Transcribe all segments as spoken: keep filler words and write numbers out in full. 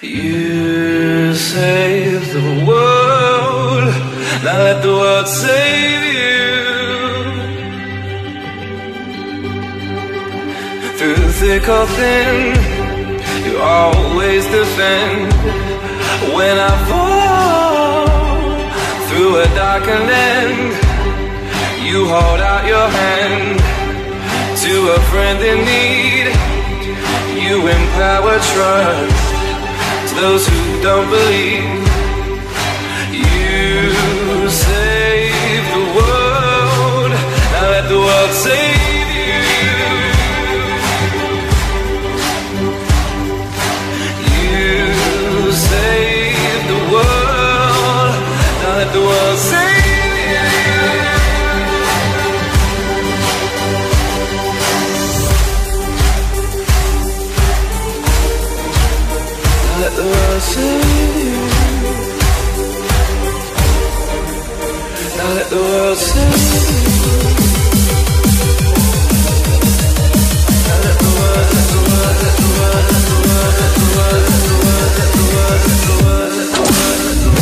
You save the world, now let the world save you. Through thick or thin, you always defend. When I fall through a darkened end, you hold out your hand to a friend in need. You empower trust to those who don't believe. You save the world, now let the world save you. You save the world, now let the world save you. Let the world save you. Now let the world save you. Now let the world, let the world, let the world, let the world, let the world, let the world, let the world, let the world, let the world, let the world.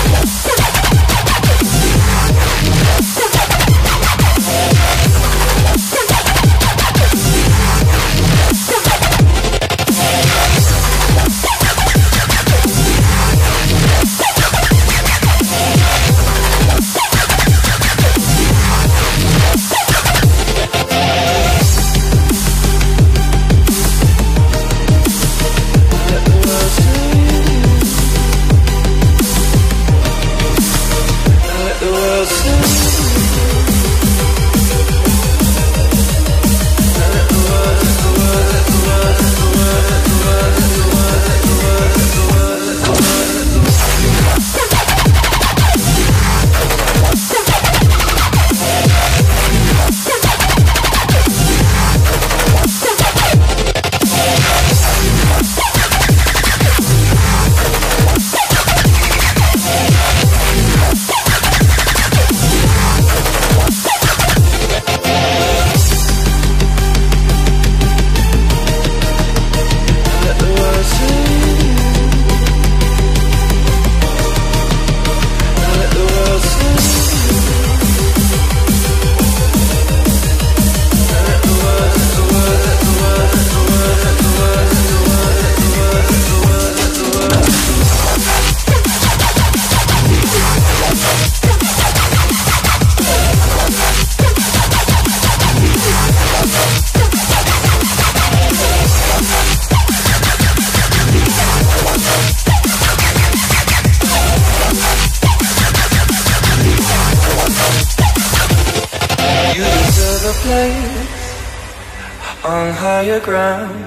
On higher ground,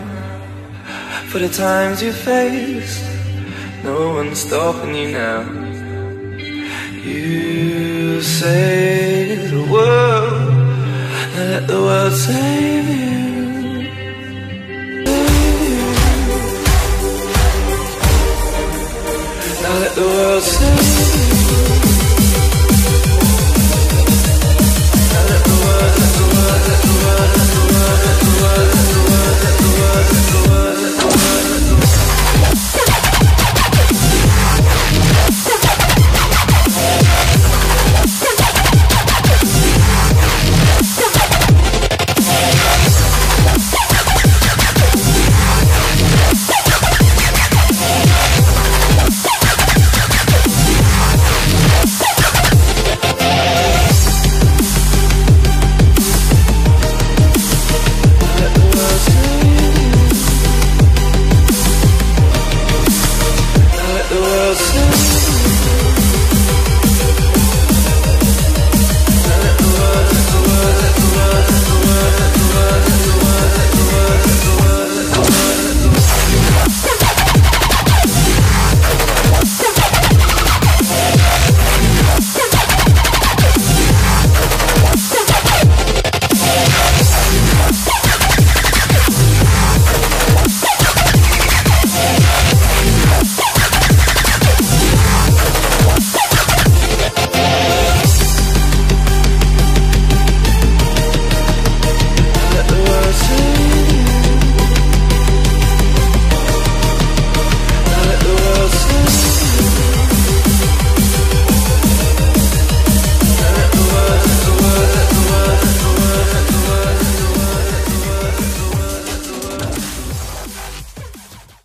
for the times you faced, no one's stopping you now. You save the world, now let the world save you.